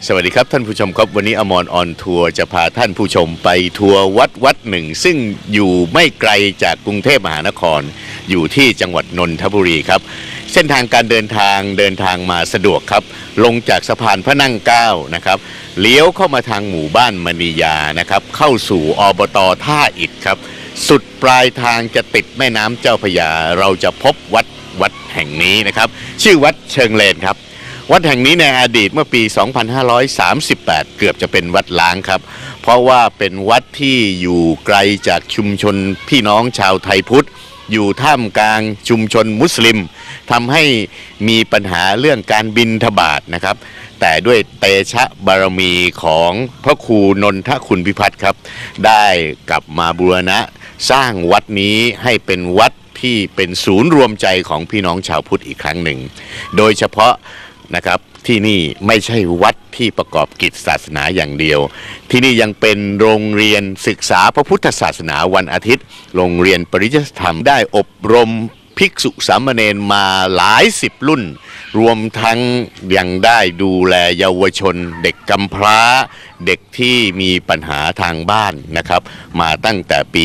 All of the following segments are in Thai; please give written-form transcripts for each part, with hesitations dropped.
สวัสดีครับท่านผู้ชมครับวันนี้อมรออนทัวร์จะพาท่านผู้ชมไปทัวร์วัดหนึ่งซึ่งอยู่ไม่ไกลจากกรุงเทพมหานครอยู่ที่จังหวัดนนทบุรีครับเส้นทางการเดินทางมาสะดวกครับลงจากสะพานพระนั่งเกล้านะครับเลี้ยวเข้ามาทางหมู่บ้านมณียานะครับเข้าสู่อบต.ท่าอิฐครับสุดปลายทางจะติดแม่น้ำเจ้าพระยาเราจะพบวัดแห่งนี้นะครับชื่อวัดเชิงเลนครับวัดแห่งนี้ในอดีตเมื่อปี 2538 เกือบจะเป็นวัดล้างครับเพราะว่าเป็นวัดที่อยู่ไกลจากชุมชนพี่น้องชาวไทยพุทธอยู่ท่ามกลางชุมชนมุสลิมทำให้มีปัญหาเรื่องการบิณฑบาตนะครับแต่ด้วยเตชะบารมีของพระครูนนทคุณพิพัฒน์ครับได้กลับมาบูรณะสร้างวัดนี้ให้เป็นวัดที่เป็นศูนย์รวมใจของพี่น้องชาวพุทธอีกครั้งหนึ่งโดยเฉพาะนะครับที่นี่ไม่ใช่วัดที่ประกอบกิจศาสนาอย่างเดียวที่นี่ยังเป็นโรงเรียนศึกษาพระพุทธศาสนาวันอาทิตย์โรงเรียนปริยัติธรรมได้อบรมภิกษุสามเณรมาหลายสิบรุ่นรวมทั้งยังได้ดูแลเยาวชนเด็กกำพร้าเด็กที่มีปัญหาทางบ้านนะครับมาตั้งแต่ปี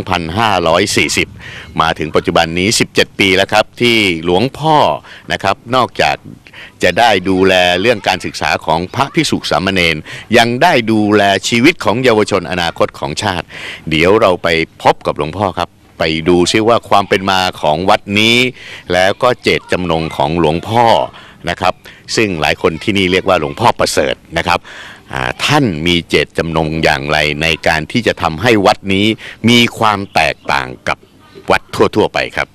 2540 มาถึงปัจจุบันนี้ 17 ปีแล้วครับที่หลวงพ่อนะครับนอกจากจะได้ดูแลเรื่องการศึกษาของพระภิกษุสามเณรยังได้ดูแลชีวิตของเยาวชนอนาคตของชาติเดี๋ยวเราไปพบกับหลวงพ่อครับไปดูซิว่าความเป็นมาของวัดนี้แล้วก็เจตจำนงของหลวงพ่อนะครับซึ่งหลายคนที่นี่เรียกว่าหลวงพ่อประเสริฐนะครับท่านมีเจตจำนงอย่างไรในการที่จะทำให้วัดนี้มีความแตกต่างกับวัดทั่วๆไปครับ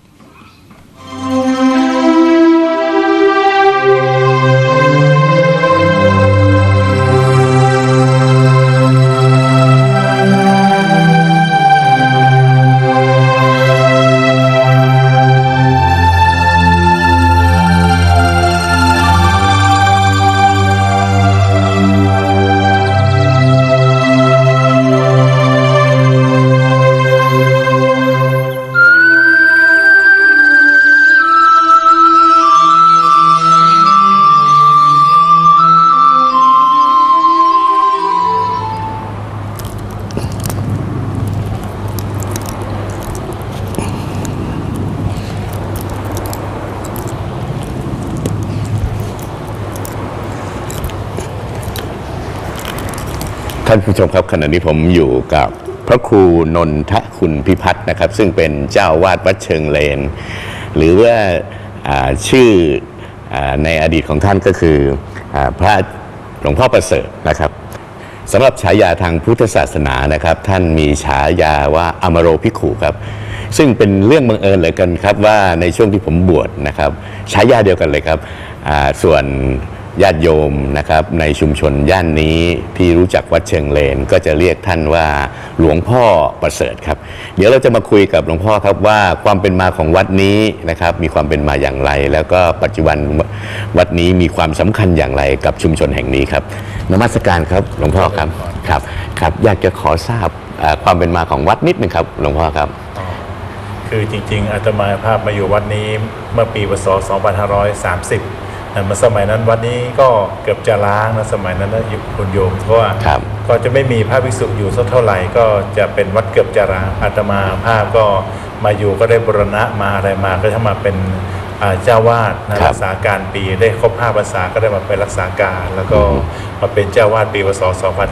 ท่านผู้ชมครับขณะนี้ผมอยู่กับพระครูนนทคุณพิพัฒน์นะครับซึ่งเป็นเจ้าวาดวัดเชิงเลนหรือว่าชื่อในอดีตของท่านก็คือพระหลวงพ่อประเสริฐนะครับสำหรับฉายาทางพุทธศาสนานะครับท่านมีฉายาว่าอมโรภิกขุครับซึ่งเป็นเรื่องบังเอิญเหลือเกินครับว่าในช่วงที่ผมบวชนะครับฉายาเดียวกันเลยครับส่วนญาติโยมนะครับในชุมชนย่านนี้ที่รู้จักวัดเชิงเลนก็จะเรียกท่านว่าหลวงพ่อประเสริฐครับเดี๋ยวเราจะมาคุยกับหลวงพ่อครับว่าความเป็นมาของวัดนี้นะครับมีความเป็นมาอย่างไรแล้วก็ปัจจุบันวัดนี้มีความสำคัญอย่างไรกับชุมชนแห่งนี้ครับนมัสการครับหลวงพ่อครับครับอยากจะขอทราบความเป็นมาของวัดนิดนึงครับหลวงพ่อครับคือจริงๆอาตมาภาพมาอยู่วัดนี้เมื่อปีพ.ศ. 2530มาสมัยนั้นวัดนี้ก็เกือบจะล้างนะสมัยนั้นนะคุณโยมเพราะว่าก็จะไม่มีพระภิกษุอยู่สักเท่าไหร่ก็จะเป็นวัดเกือบจะล้างอาตมาภาพก็มาอยู่ก็ได้บูรณะมาอะไรมาก็จะมาเป็นเจ้าวาดนะรักษาการปีได้ครบ5 พรรษาก็ได้มาเป็นรักษาการแล้วก็มาเป็นเจ้าวาดปีพ.ศ.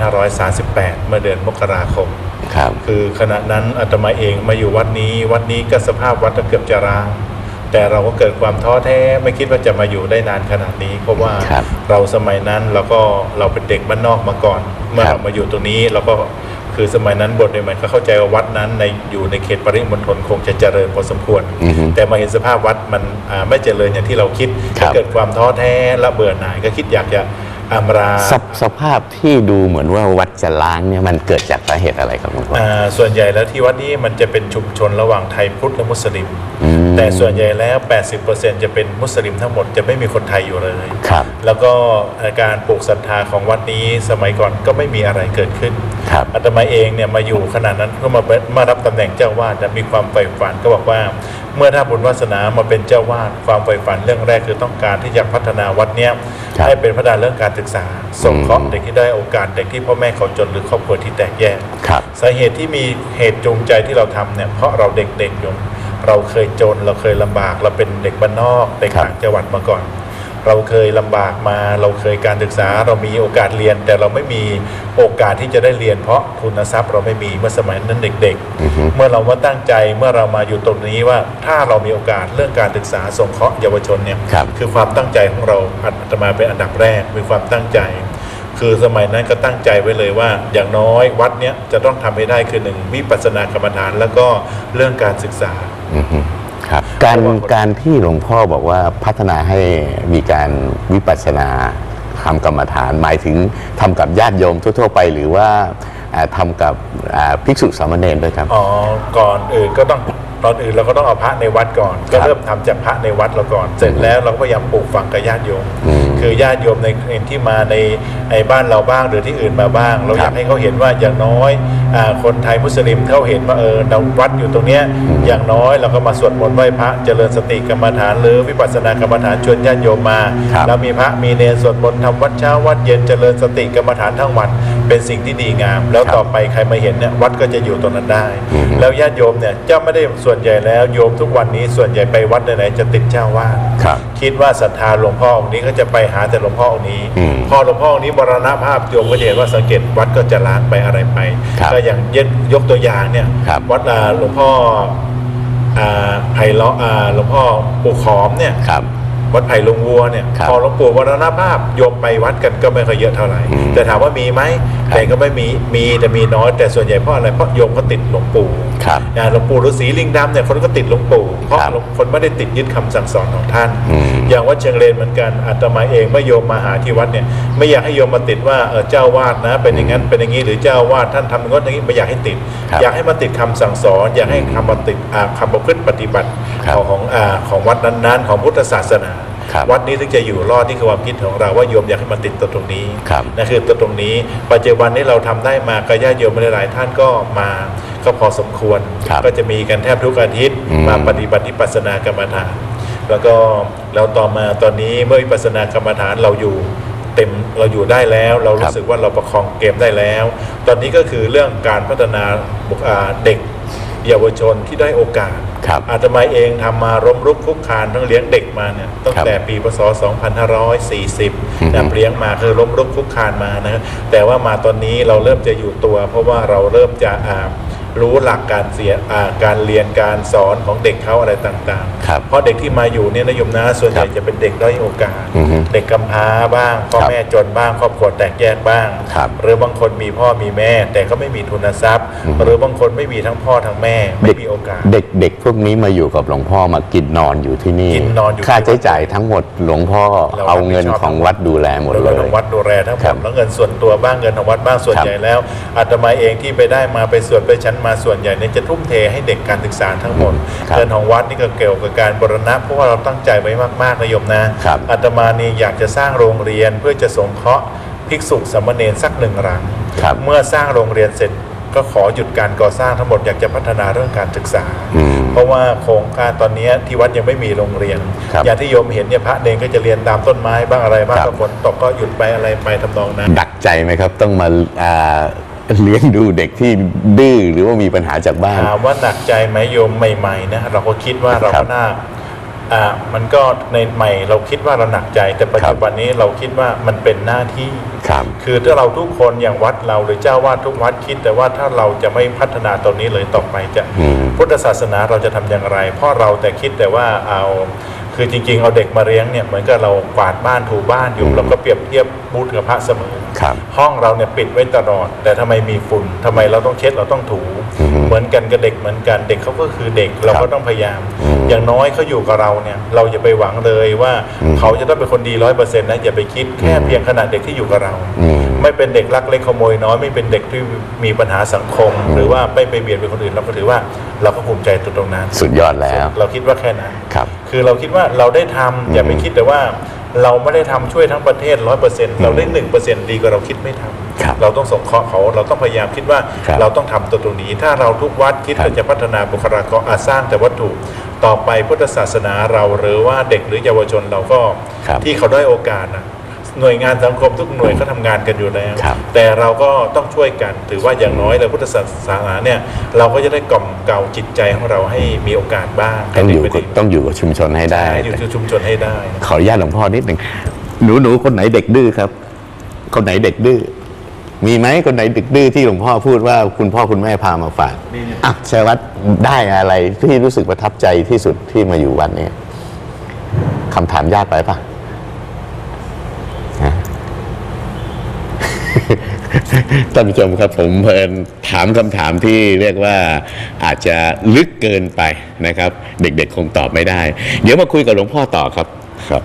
2538เมื่อเดือนมกราคมคือขณะนั้นอาตมาเองมาอยู่วัดนี้ก็สภาพวัดเกือบจะร้างแต่เราก็เกิดความท้อแท้ไม่คิดว่าจะมาอยู่ได้นานขนาดนี้เพราะว่าเราสมัยนั้นเราเป็นเด็กบ้านนอกมาก่อนเมื่อเรามาอยู่ตรงนี้เราก็คือสมัยนั้นบทใหม่ๆก็เข้าใจว่าวัดนั้นอยู่ในเขตปริมณฑลคงจะเจริญพอสมควรแต่มาเห็นสภาพวัดมันไม่เจริญอย่างที่เราคิดเกิดความท้อแท้และเบื่อหน่ายก็คิดอยากจะอำลาสภาพที่ดูเหมือนว่าวัดจะล้างเนี่ยมันเกิดจากสาเหตุอะไรครับหลวงพ่อส่วนใหญ่แล้วที่วัดนี้มันจะเป็นชุมชนระหว่างไทยพุทธและมุสลิมแต่ส่วนใหญ่แล้ว 80% จะเป็นมุสลิมทั้งหมดจะไม่มีคนไทยอยู่เลยแล้วก็การปลูกศรัทธาของวัดนี้สมัยก่อนก็ไม่มีอะไรเกิดขึ้นอาตมาเองเนี่ยมาอยู่ขนาดนั้นก็มารับตำแหน่งเจ้าวาดมีความใฝ่ฝันก็บอกว่าเมื่อท่านบุญวาสนามาเป็นเจ้าวาดความใฝ่ฝันเรื่องแรกคือต้องการที่จะพัฒนาวัดเนี้ยให้เป็นพัฒนาเรื่องการศึกษาสงเคราะห์เด็กที่ได้โอกาสเด็กที่พ่อแม่เขาจนหรือครอบครัวที่แตกแยกสาเหตุที่มีเหตุจูงใจที่เราทำเนี่ยเพราะเราเด็กๆอยู่เราเคยจนเราเคยลำบากเราเป็นเด็กบ้านนอกเด็กต่างจังหวัดมาก่อนเราเคยลำบากมาเราเคยการศึกษาเรามีโอกาสเรียนแต่เราไม่มีโอกาสที่จะได้เรียนเพราะทุนทรัพย์เราไม่มีเมื่อสมัยนั้นเด็กๆเมื่อเรามาตั้งใจเมื่อเรามาอยู่ตรงนี้ว่าถ้าเรามีโอกาสเรื่องการศึกษาสงเคราะห์เยาวชนเนี่ยคือความตั้งใจของเราอาตมาเป็นอันดับแรกมีความตั้งใจคือสมัยนั้นก็ตั้งใจไว้เลยว่าอย่างน้อยวัดเนี้ยจะต้องทำให้ได้คือ1วิปัสสนากรรมฐานแล้วก็เรื่องการศึกษาครับการที่หลวงพ่อบอกว่าพัฒนาให้มีการวิปัสสนาทำกรรมฐานหมายถึงทำกับญาติโยมทั่วๆไปหรือว่าทำกับภิกษุสามเณรด้วยครับก่อนอื่นก็ต้องตอนอื่นเราก็ต้องเอาพระในวัดก่อนก็เริ่มทำจากพระในวัดเราก่อนเสร็จแล้วเราก็พยายามปลูกฝังกับญาติโยมคือญาติโยมในที่มาในบ้านเราบ้างหรือที่อื่นมาบ้างเราอยากให้เขาเห็นว่าอย่างน้อยคนไทยมุสลิมเขาเห็นว่าเราวัดอยู่ตรงเนี้ยอย่างน้อยเราก็มาสวดมนต์ไหว้พระเจริญสติกรรมฐานหรือวิปัสสนากรรมฐานชวนญาติโยมมาแล้วมีพระมีเนรสวดมนต์ทำวัดเช้าวัดเย็นเจริญสติกรรมฐานทั้งวันเป็นสิ่งที่ดีงามแล้วต่อไปใครมาเห็นเนี่ยวัดก็จะอยู่ตรงนั้นได้แล้วญาติโยมเนี่ยจะไม่ได้ส่วนใหญ่แล้วโยมทุกวันนี้ส่วนใหญ่ไปวัดไหนๆจะติดเจ้าวาดคิดว่าศรัทธาหลวงพ่อองค์นี้ก็จะไปหาแต่หลวงพ่อองค์นี้พอหลวงพ่อองค์นี้มรณภาพโยมก็เห็นว่าสังเกตวัดก็จะล้างไปอะไรไปก็อย่างยกตัวอย่างเนี่ยวัดหลวงพ่อไผ่ล้อหลวงพ่อปู่ขอมเนี่ยวัดไผ่ลงวัวเนี่ยพอหลวงปู่มรณภาพโยมไปวัดกันก็ไม่ค่อยเยอะเท่าไหร่แต่ถามว่ามีไหมแต่ก็ไม่มีแต่มีน้อยแต่ส่วนใหญ่เพราะอะไรเพราะโยมก็ติดหลวงปู่หลวงปู่ฤาษีลิงดำเนี่ยคนก็ติดหลวงปู่เพราะคนไม่ได้ติดยึดคำสั่งสอนของท่านอย่างวัดเชียงเลนเหมือนกันอาตมาเองเมื่อโยมมาหาที่วัดเนี่ยไม่อยากให้โยมมาติดว่าเจ้าวาดนะเป็นอย่างนั้นเป็นอย่างนี้หรือเจ้าวาดท่านทำอย่างนี้ไม่อยากให้ติดอยากให้มาติดคำสั่งสอนอยากให้คำมาติดคำประพฤติปฏิบัติของวัดนั้นๆของพุทธศาสนาวัดนี้ถึงจะอยู่รอดนี่คือความคิดของเราว่าโยมอยากให้มาติดตัวตรงนี้นั่นคือตัวตรงนี้ปัจจุบันนี้เราทำได้มาก็ญาติโยมหลายท่านก็มาก็พอสมควรก็จะมีกันแทบทุกอาทิตย์มาปฏิบัติวิปัสสนากรรมฐานแล้วก็เราต่อมาตอนนี้เมื่อวิปัสสนากรรมฐานเราอยู่เต็มเราอยู่ได้แล้วเรารู้สึกว่าเราประคองเกมได้แล้วตอนนี้ก็คือเรื่องการพัฒนาเด็กเยาวชนที่ได้โอกาสอาตมาเองทำมาล้มรุกคุกคานทั้งเลี้ยงเด็กมาเนี่ยตั้งแต่ปีพศ 2540เลี้ยงมาคือล้มรุกคุกคานมานะแต่ว่ามาตอนนี้เราเริ่มจะอยู่ตัวเพราะว่าเราเริ่มจะรู้หลักการเรียนการสอนของเด็กเขาอะไรต่างๆเพราะเด็กที่มาอยู่เนี่ยนะโยมนะส่วนใหญ่จะเป็นเด็กด้อยโอกาสเด็กกำพร้าบ้างพ่อแม่จนบ้างครอบครัวแตกแยกบ้างหรือบางคนมีพ่อมีแม่แต่ก็ไม่มีทุนทรัพย์หรือบางคนไม่มีทั้งพ่อทั้งแม่ไม่มีโอกาสเด็กพวกนี้มาอยู่กับหลวงพ่อมากินนอนอยู่ที่นี่ค่าใช้จ่ายทั้งหมดหลวงพ่อเอาเงินของวัดดูแลหมดเลยของวัดดูแลทั้งหมดแล้วเงินส่วนตัวบ้างเงินของวัดบ้างส่วนใหญ่แล้วอาตมาเองที่ไปได้มาไปสวดไปชั้นมาส่วนใหญ่เนี่ยจะทุ่มเทให้เด็กการศึกษาทั้งหมดเงินของวัดนี่ก็เกี่ยวกับการบูรณะเพราะว่าเราตั้งใจไว้มากๆนะโยมนะอาตมานี่อยากจะสร้างโรงเรียนเพื่อจะสงเคราะห์ภิกษุสามเณรสัก1 หลังเมื่อสร้างโรงเรียนเสร็จก็ขอหยุดการก่อสร้างทั้งหมดอยากจะพัฒนาเรื่องการศึกษาเพราะว่าโครงการตอนนี้ที่วัดยังไม่มีโรงเรียนอย่างที่โยมเห็นเนี่ยพระเนรก็จะเรียนตามต้นไม้บ้างอะไรบ้างก็ฝนตกก็หยุดไปอะไรไปทำนองนั้นดักใจไหมครับต้องมาเลี้ยงดูเด็กที่ดื้อหรือว่ามีปัญหาจากบ้านถามว่าหนักใจไหมโยมใหม่ๆนะเราก็คิดว่าเราก็น่ามันก็ในใหม่เราคิดว่าเราหนักใจแต่ปัจจุบันนี้เราคิดว่ามันเป็นหน้าที่คือถ้าเราทุกคนอย่างวัดเราหรือเจ้าวาดทุกวัดคิดแต่ว่าถ้าเราจะไม่พัฒนาตรงนี้เลยต่อไปจะพุทธศาสนาเราจะทำอย่างไรเพราะเราแต่คิดแต่ว่าคือจริงๆเอาเด็กมาเลี้ยงเนี่ยเหมือนกับเรากวาดบ้านถูบ้านอยู่เราก็เปรียบเทียบบูธกับพระเสมอห้องเราเนี่ยปิดไว้ตลอดแต่ทำไมมีฝุ่นทำไมเราต้องเช็ดเราต้องถูเหมือนกันกับเด็กเหมือนกันเด็กเขาก็คือเด็กเราก็ต้องพยายามอย่างน้อยเขาอยู่กับเราเนี่ยเราอย่าไปหวังเลยว่าเขาจะต้องเป็นคนดี100%นะอย่าไปคิดแค่เพียงขนาดเด็กที่อยู่กับเราไม่เป็นเด็กลักเล็กขโมยน้อยไม่เป็นเด็กที่มีปัญหาสังคมหรือว่าไม่ไปเบียดเบียนคนอื่นเราก็ถือว่าเราก็ภูมิใจตรงนั้นสุดยอดแล้วเราคิดว่าแค่นั้นคือเราคิดว่าเราได้ทำอย่าไปคิดแต่ว่าเราไม่ได้ทำช่วยทั้งประเทศ 100%เราได้ 1% ดีกว่าเราคิดไม่ทำเราต้องสงเคราะห์เขาเราต้องพยายามคิดว่าเราต้องทำตัวตรงนี้ถ้าเราทุกวัดคิดว่าจะพัฒนาบุคลากรสร้างแต่วัตถุต่อไปพุทธศาสนาเราหรือว่าเด็กหรือเยาวชนเราก็ที่เขาได้โอกาสนะหน่วยงานสังคมทุกหน่วยเขาทำงานกันอยู่แล้วแต่เราก็ต้องช่วยกันถือว่าอย่างน้อยในพุทธศาสนาเนี่ยเราก็จะได้กล่อมเกลาจิตใจของเราให้มีโอกาสบ้างต้องอยู่กับชุมชนให้ได้อยู่กับชุมชนให้ได้ขออนุญาตหลวงพ่อนิดหนึ่งหนูคนไหนเด็กดื้อครับคนไหนเด็กดื้อมีไหมคนไหนเด็กดื้อที่หลวงพ่อพูดว่าคุณพ่อคุณแม่พามาฝากอ่ะชัยวัฒน์ได้อะไรที่รู้สึกประทับใจที่สุดที่มาอยู่วัดนี้คำถามยากไปปะท่านผู้ชมครับผมเพลินถามคำถามที่เรียกว่าอาจจะลึกเกินไปนะครับ เด็กๆคงตอบไม่ได้เดี๋ยวมาคุยกับหลวงพ่อต่อครับครับ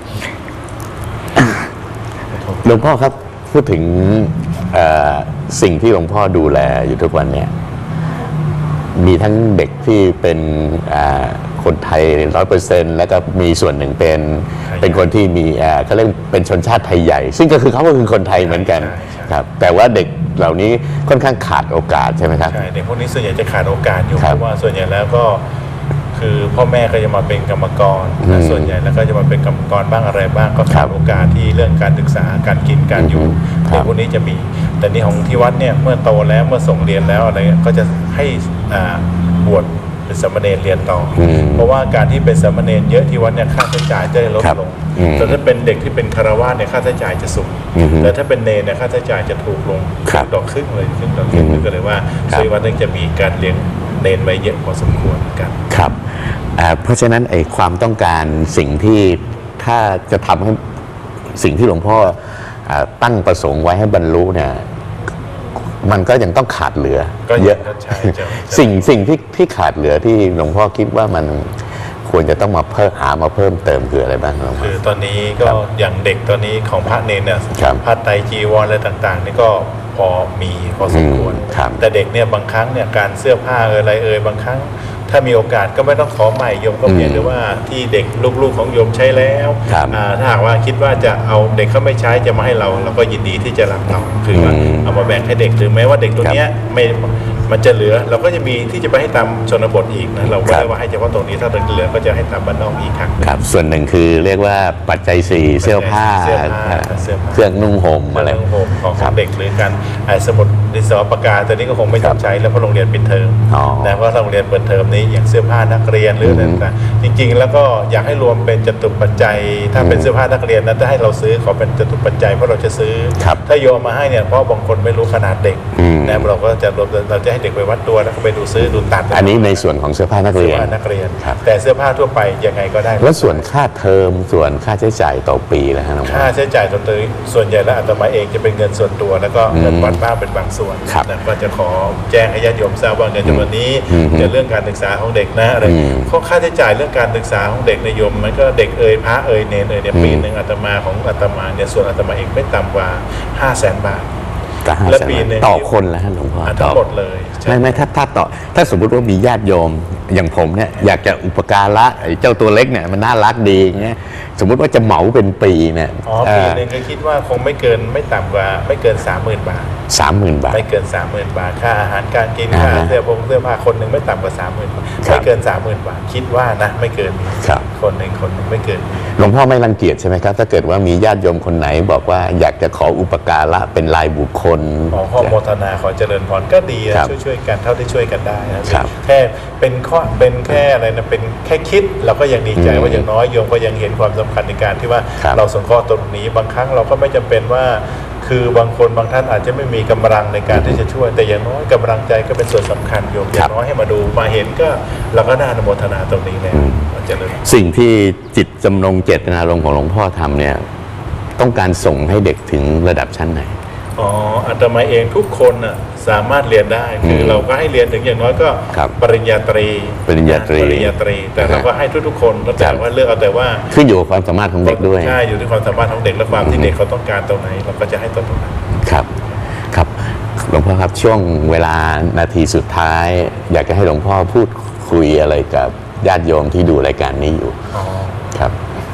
หลวงพ่อครับพูดถึงสิ่งที่หลวงพ่อดูแลอยู่ทุกวันเนี่ยมีทั้งเด็กที่เป็นคนไทย 100% แล้วก็มีส่วนหนึ่งเป็นคนที่มีเขาเรียกเป็นชนชาติไทยใหญ่ซึ่งก็คือเขาก็คือคนไทยเหมือนกันครับแต่ว่าเด็กเหล่านี้ค่อนข้างขาดโอกาสใช่ไหมครับใช่เด็กพวกนี้ส่วนใหญ่จะขาดโอกาสอยู่เพราะว่าส่วนใหญ่แล้วก็คือพ่อแม่ก็จะมาเป็นกรรมกรส่วนใหญ่แล้วก็จะมาเป็นกรรมกรบ้างอะไรบ้างก็ขาดโอกาสที่เรื่องการศึกษาการกินการอยู่เด็กพวกนี้จะมีแต่นี่ของที่วัดเนี่ยเมื่อโตแล้วเมื่อส่งเรียนแล้วอะไรก็จะให้บวชเป็นสามเณรเรียนต่อเพราะว่าการที่เป็นสามเณรเยอะที่วัดเนี่ยค่าใช้จ่ายจะลดลงแต่ถ้าเป็นเด็กที่เป็นคารวะเนี่ยค่าใช้จ่ายจะสูงแต่ถ้าเป็นเนรเนี่ยค่าใช้จ่ายจะถูกลงดอกครึ่งเลยครึ่งดอกครึ่งก็เลยว่าที่วัดนึงจะมีการเลี้ยงเนรไว้เยอะพอสมควรกันครับเพราะฉะนั้นไอ้ความต้องการสิ่งที่ถ้าจะทำให้สิ่งที่หลวงพ่อตั้งประสงค์ไว้ให้บรรลุเนี่ยมันก็ยังต้องขาดเหลือเยอะสิ่งที่ขาดเหลือที่หลวงพ่อคิดว่ามันควรจะต้องมาเพิ่มเติมคืออะไรบ้างครับคือตอนนี้ก็อย่างเด็กตอนนี้ของพระเนรเนี่ยผ้าไตรจีวรอะไรต่างๆนี่ก็พอมีพอสมควรแต่เด็กเนี่ยบางครั้งเนี่ยการเสื้อผ้าอะไรบางครั้งถ้ามีโอกาสก็ไม่ต้องขอใหม่โยมก็เพียงแต่ว่าที่เด็กลูกๆของโยมใช้แล้วถ้าหากว่าคิดว่าจะเอาเด็กเขาไม่ใช้จะมาให้เราก็ยินดีที่จะรับเราคือว่าเอามาแบ่งให้เด็กหรือแม้ว่าเด็กตัวเนี้ยไม่มันจะเหลือเราก็จะมีที่จะไปให้ตามชนบทอีกนะเราไม่ได้ว่าให้เฉพาะตรงนี้ถ้าเหลือก็จะให้ตามบ้านนอกอีกครับส่วนหนึ่งคือเรียกว่าปัจจัย4เสื้อผ้าเครื่องนุ่งห่มอะไรของเด็กหรือการสมุดดินสอปากกาตัวนี้ก็คงไม่ต้องใช้แล้วเพราะโรงเรียนปิดเทอมแต่ว่าโรงเรียนเปิดเทอมนี้อย่างเสื้อผ้านักเรียนหรืออะไรต่างๆจริงๆแล้วก็อยากให้รวมเป็นจตุปัจจัยถ้าเป็นเสื้อผ้านักเรียนนั้นถ้าให้เราซื้อขอเป็นจตุปัจจัยเพราะเราจะซื้อถ้าโยมมาให้เนี่ยเพราะบางคนไม่รู้ขนาดเด็กนะเราก็จะเราจะให้เด็กไปวัดตัวแล้วก็ไปดูซื้อดูตัดอันนี้ในส่วนของเสื้อผ้านักเรียนแต่เสื้อผ้าทั่วไปยังไงก็ได้แล้วส่วนค่าเทอมส่วนค่าใช้จ่ายต่อปีนะฮะค่าใช้จ่ายต่อปีส่วนใหญ่แล้วอาตมาเองจะเป็นเงินส่วนตัวแล้วก็เงินวัดบ้างเป็นบางส่วนนะก็จะขอแจ้งให้ญาติโยมทราบว่าเงินจำนวนนี้จะเรื่องการศึกษาของเด็กนะอะไรข้อค่าใช้จ่ายเรื่องการศึกษาของเด็กในโยมมันก็เด็กพระเนรเนี่ยปีนึงอาตมาของอาตมาเนี่ยส่วนอาตมาเองไม่ต่ำกว่า500,000 บาทและปีนึงต่อคนแล้วหลวงพ่อทั้งหมดเลยไม่ถ้าสมมติว่ามีญาติโยมอย่างผมเนี่ยอยากจะอุปการะไอ้เจ้าตัวเล็กเนี่ยมันน่ารักดีอย่างเงี้ยสมมติว่าจะเหมาเป็นปีเนี่ยปีนึงก็คิดว่าคงไม่ต่ำกว่าไม่เกิน 30,000 บาท 30,000 บาทไม่เกิน 30,000 บาทค่าอาหารการกินค่าเสื้อผ้าคนหนึ่งไม่ต่ำกว่า 30,000 บาทไม่เกิน 30,000 บาทคิดว่านะไม่เกินคนหนึ่งไม่เกินหลวงพ่อไม่รังเกียจใช่ไหมครับถ้าเกิดว่ามีญาติโยมคนไหนบอกว่าอยากจะขออุปการะเป็นรายบุคคลขอโมทนาขอเจริญพรก็ดีช่วยกันเท่าที่ช่วยกันได้นะแค่เป็นแค่อะไรนะเป็นแค่คิดเราก็ยังดีใจว่าอย่างน้อยโยมก็ยังเห็นความสำคัญในการที่ว่าเราสงเคราะห์ตรงนี้บางครั้งเราก็ไม่จำเป็นว่าคือบางคนบางท่านอาจจะไม่มีกำลังในการที่จะช่วยแต่อย่างน้อยกำลังใจก็เป็นส่วนสำคัญโยมอย่างน้อยให้มาดูมาเห็นก็เราก็น่าอนุโมทนาตรงนี้แล้วสิ่งที่จิตจำนงเจตนารมณ์ของหลวงพ่อทำเนี่ยต้องการส่งให้เด็กถึงระดับชั้นไหนอาตมาเองทุกคนน่ะสามารถเรียนได้คือเราก็ให้เรียนถึงอย่างน้อยก็ปริญญาตรีแต่เราก็ให้ทุกๆคนแต่ว่าเลือกเอาแต่ว่าขึ้นอยู่กับความสามารถของเด็กด้วยใช่อยู่ที่ความสามารถของเด็กและความที่เด็กเขาต้องการตรงไหนเราก็จะให้ตรงนั้นครับหลวงพ่อครับช่วงเวลานาทีสุดท้ายอยากจะให้หลวงพ่อพูดคุยอะไรกับญาติโยมที่ดูรายการนี้อยู่ครับ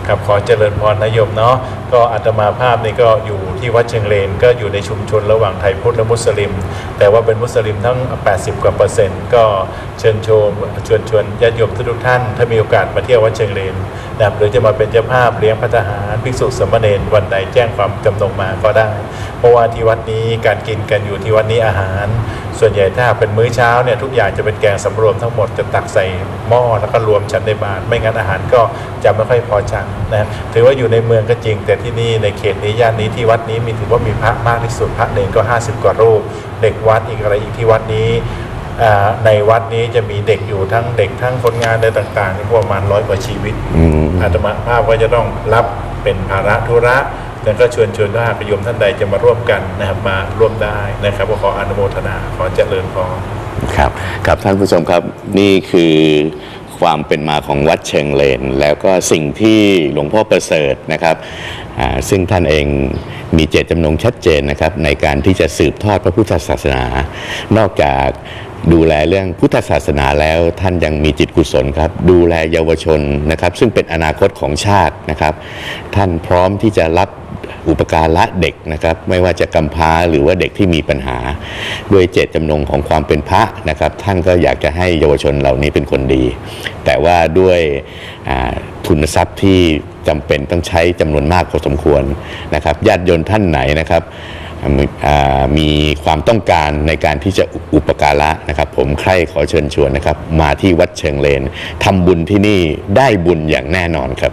ครับขอเจริญพรนายโยมเนาะก็อาตมาภาพนี่ก็อยู่ที่วัดเชียงเลนก็อยู่ในชุมชนระหว่างไทยพุทธและมุสลิมแต่ว่าเป็นมุสลิมทั้ง80 กว่า%ก็เชิญชวนญาติโยมทุกท่านถ้ามีโอกาสมาเที่ยววัดเชียงเลนนะครับหรือจะมาเป็นเจ้าภาพเลี้ยงภัตตาหารภิกษุสามเณรวันใดแจ้งความจำนงมาก็ได้เพราะว่าที่วัดนี้การกินกันอยู่ที่วัดนี้อาหารส่วนใหญ่ถ้าเป็นมื้อเช้าเนี่ยทุกอย่างจะเป็นแกงสำรวมทั้งหมดจะตักใส่หม้อแล้วก็รวมฉันในบาตรไม่งั้นอาหารก็จะไม่ค่อยพอฉันนะถือว่าอยู่ในเมืองก็จริงแต่ที่นี่ในเขตนี้ย่านนี้ที่วัดนี้ถือว่ามีพระมากที่สุดพระเนรก็50 กว่ารูปเด็กวัดอีกอะไรอีกที่วัดนี้ในวัดนี้จะมีเด็กอยู่ทั้งเด็กทั้งคนงานอะไรต่างๆนี่ประมาณ100 กว่าชีวิตอาตมาภาพก็จะต้องรับเป็นภาระธุระแต่ก็ชวนว่าประโยมท่านใดจะมาร่วมกันนะครับมาร่วมได้นะครับขออนุโมทนาขอเจริญพรครับครับท่านผู้ชมครับนี่คือความเป็นมาของวัดเชิงเลนแล้วก็สิ่งที่หลวงพ่อประเสริฐนะครับซึ่งท่านเองมีเจตจำนงชัดเจนนะครับในการที่จะสืบทอดพระพุทธศาสนานอกจากดูแลเรื่องพุทธศาสนาแล้วท่านยังมีจิตกุศลครับดูแลเยาวชนนะครับซึ่งเป็นอนาคตของชาตินะครับท่านพร้อมที่จะรับอุปการะเด็กนะครับไม่ว่าจะกำพร้าหรือว่าเด็กที่มีปัญหาด้วยเจตจำนงของความเป็นพระนะครับท่านก็อยากจะให้เยาวชนเหล่านี้เป็นคนดีแต่ว่าด้วยทุนทรัพย์ที่จำเป็นต้องใช้จำนวนมากพอสมควรนะครับญาติโยมท่านไหนนะครับมีความต้องการในการที่จะอุปการะนะครับผมใคร่ขอเชิญชวนนะครับมาที่วัดเชิงเลนทำบุญที่นี่ได้บุญอย่างแน่นอนครับ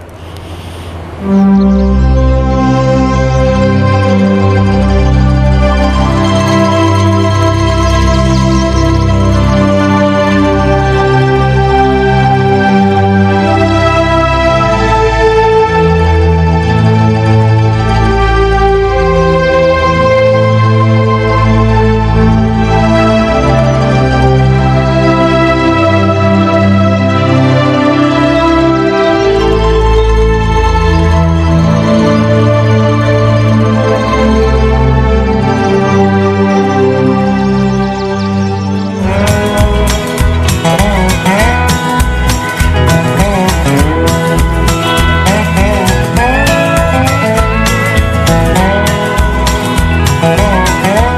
Oh